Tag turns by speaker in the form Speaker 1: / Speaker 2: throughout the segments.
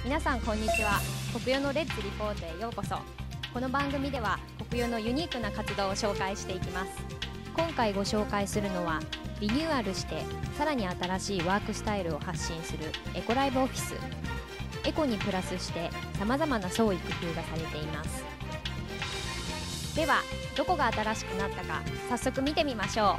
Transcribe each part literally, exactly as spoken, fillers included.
Speaker 1: 皆さんこんにちは。国与のレッツリポートへようこそ。この番組では国与のユニークな活動を紹介していきます。今回ご紹介するのはリニューアルしてさらに新しいワークスタイルを発信するエコライブオフィス。エコにプラスしてさまざまな創意工夫がされています。ではどこが新しくなったか早速見てみましょう。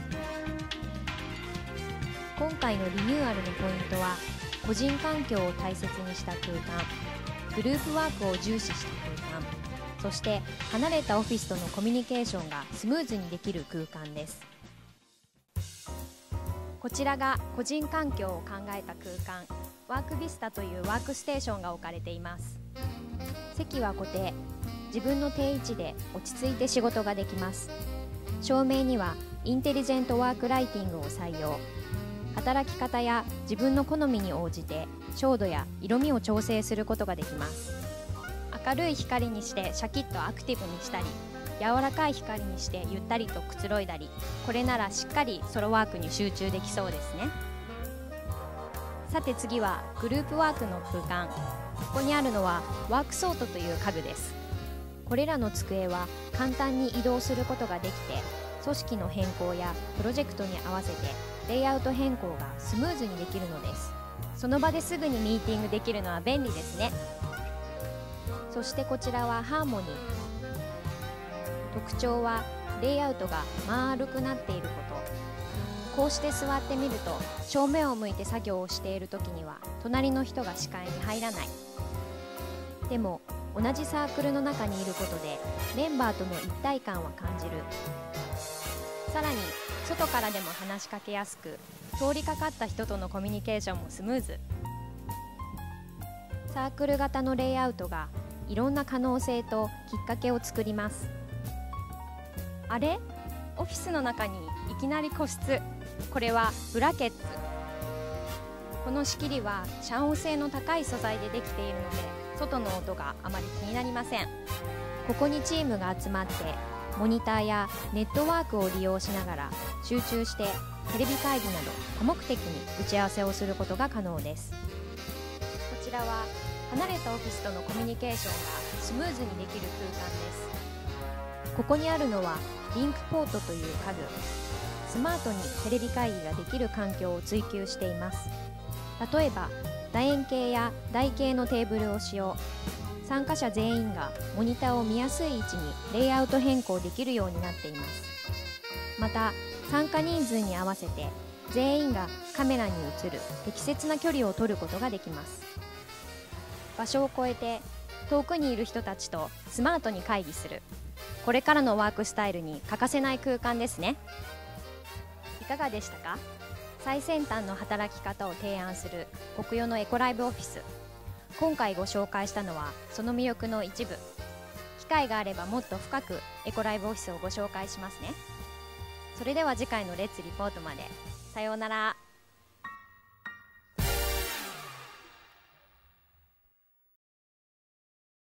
Speaker 1: 今回のリニューアルのポイントは個人環境を大切にした空間、グループワークを重視した空間、そして離れたオフィスとのコミュニケーションがスムーズにできる空間です。こちらが個人環境を考えた空間、ワークビスタというワークステーションが置かれています。席は固定、自分の定位置で落ち着いて仕事ができます。照明にはインテリジェントワークライティングを採用。働き方や自分の好みに応じて照度や色味を調整することができます。明るい光にしてシャキッとアクティブにしたり、柔らかい光にしてゆったりとくつろいだり、これならしっかりソロワークに集中できそうですね。さて次はグループワークの空間。ここにあるのはワークソートという家具です。これらの机は簡単に移動することができて、組織の変更やプロジェクトに合わせてレイアウト変更がスムーズにできるのです。その場ですぐにミーティングできるのは便利ですね。そしてこちらはハーモニー。特徴はレイアウトが丸くなっていること。こうして座ってみると正面を向いて作業をしている時には隣の人が視界に入らない。でも同じサークルの中にいることでメンバーとの一体感は感じる。さらに外からでも話しかけやすく、通りかかった人とのコミュニケーションもスムーズ。サークル型のレイアウトがいろんな可能性ときっかけを作ります。あれ？オフィスの中にいきなり個室。これはブラケッツ。この仕切りは遮音性の高い素材でできているので、外の音があまり気になりません。ここにチームが集まってモニターやネットワークを利用しながら集中してテレビ会議など多目的に打ち合わせをすることが可能です。こちらは離れたオフィスとのコミュニケーションがスムーズにできる空間です。ここにあるのはリンクポートという家具。スマートにテレビ会議ができる環境を追求しています。例えば楕円形や台形のテーブルを使用。参加者全員がモニターを見やすい位置にレイアウト変更できるようになっています。また参加人数に合わせて全員がカメラに映る適切な距離を取ることができます。場所を超えて遠くにいる人たちとスマートに会議する。これからのワークスタイルに欠かせない空間ですね。いかがでしたか？最先端の働き方を提案する国与のエコライブオフィス。今回ご紹介したのはその魅力の一部。機会があればもっと深くエコライブオフィスをご紹介しますね。それでは次回のレッツリポートまで。さようなら。